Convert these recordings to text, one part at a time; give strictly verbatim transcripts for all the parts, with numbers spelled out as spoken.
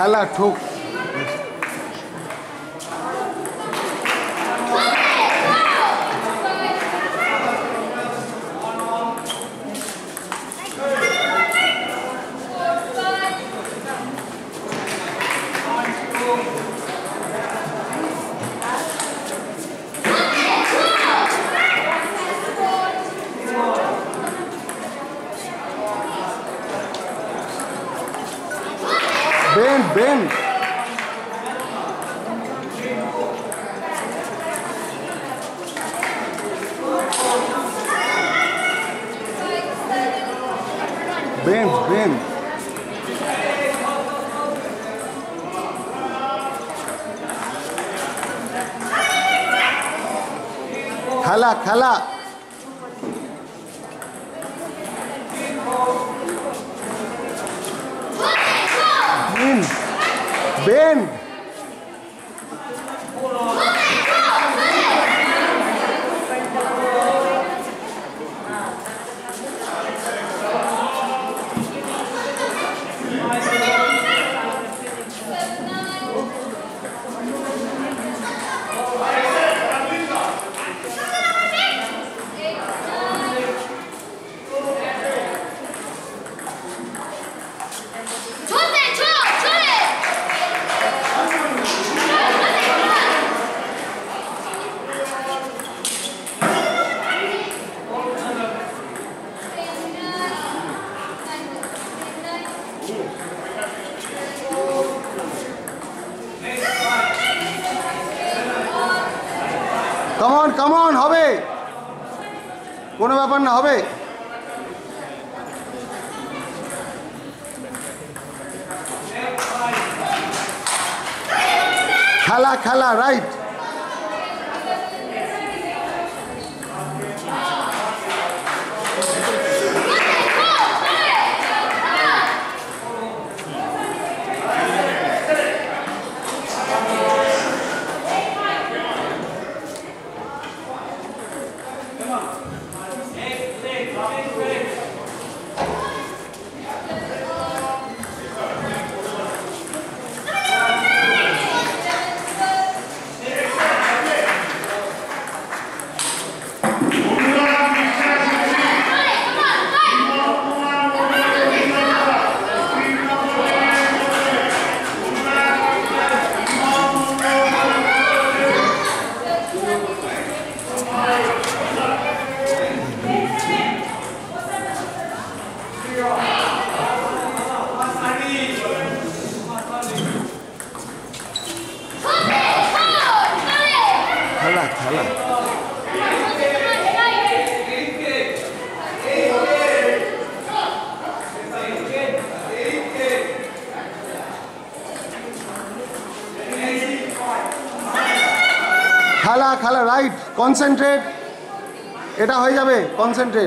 খেলা ঠুক Bend, bend. Bend, bend. Khala, khala. Bend. Bend. Come on, come on, হবে কোনো ব্যাপার না হবে খেলা খেলা রাইট খেলা খেলা খেলা খেলা রাইট কনসেন্ট্রেট এটা হয়ে যাবে কনসেন্ট্রেট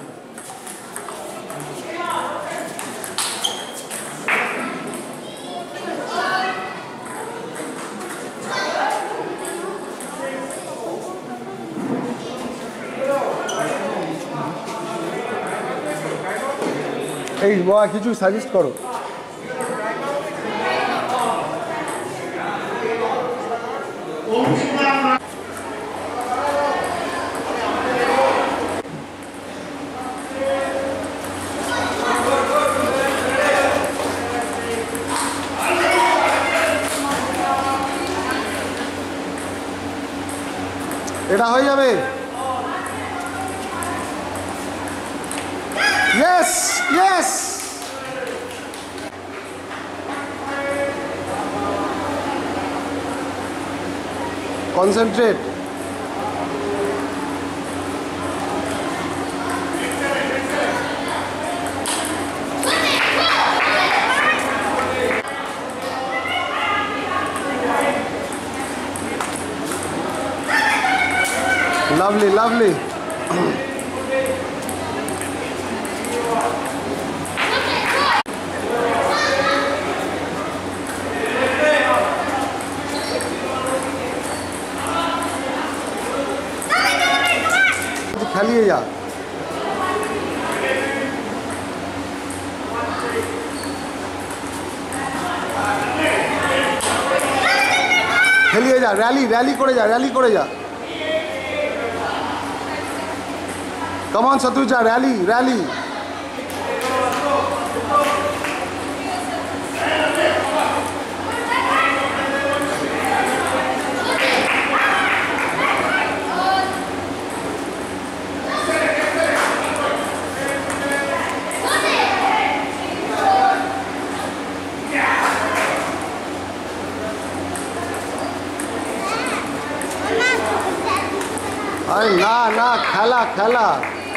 এই বাবা কিছু সাজেস্ট করো এটা হয়ে যাবে Yes, yes. Concentrate. Lovely, lovely. খেলিয়ে যা খেলিয়ে যা, র্যালি র্যালি করে যা, র্যালি করে যা। কমান শত্রুজা, র্যালি র্যালি। अरे ना ना खेला खेला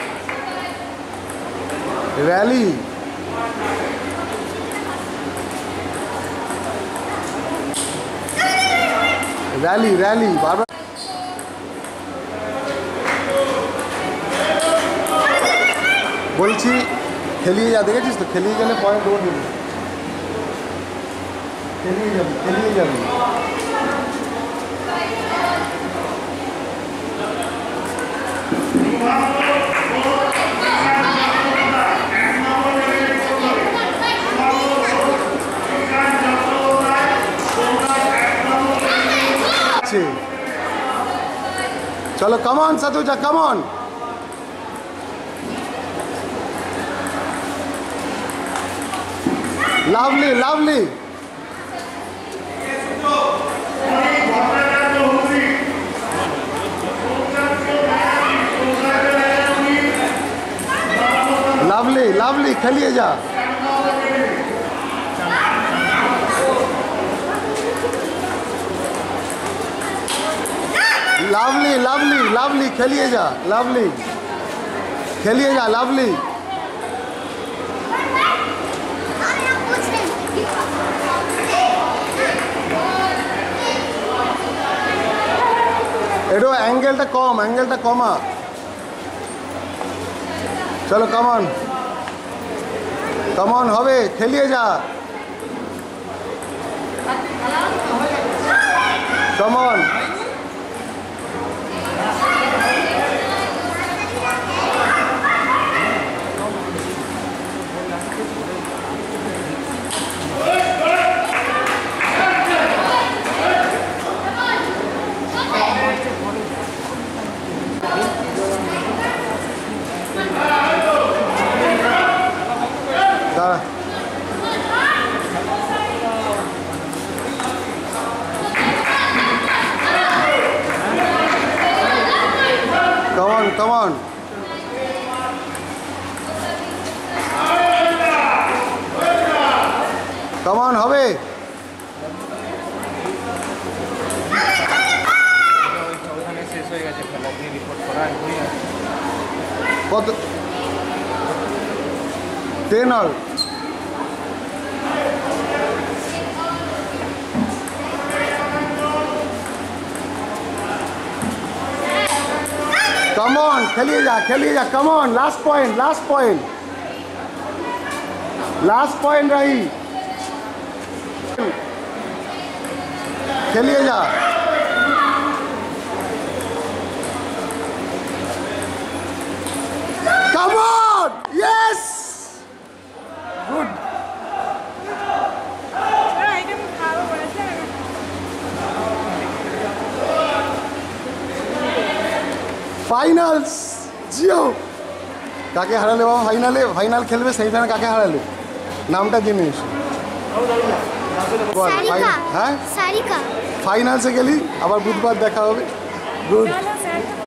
रैली रैली रैली बार बार বলছি খেলিয়ে যা, দেখেছিস তো খেলিয়ে গেলে পয়েন্ট ও দেবে, খেলিয়ে যাবি খেলিয়ে যাবি। चलो come on Satuja, come on. Lovely lovely lovely lovely खेलिए जा। लवली लवली लवली खेलिए जा, लवली खेलिए जा, लवली। एडो एंगल कम, एंगल कमा। चलो कमन कमन होबे, खेलिए जा, कमन। Come on, come on. Come on, হবে। কত টেন আর कम ऑन, खेलिए जा खेलिए जा, come on. Last point, last point, last point रही, खेलिए जा। Come on, yes, good. Finals जियो काके हाराले बाबा, फाइनाले फाइनल खेलबे सेमिफाइनाल काके हाराले नामटा জেনে এসো। সারিকা, হ্যাঁ সারিকা ফাইনাল সে গেলি, আবার বুধবার দেখা হবে। গুড।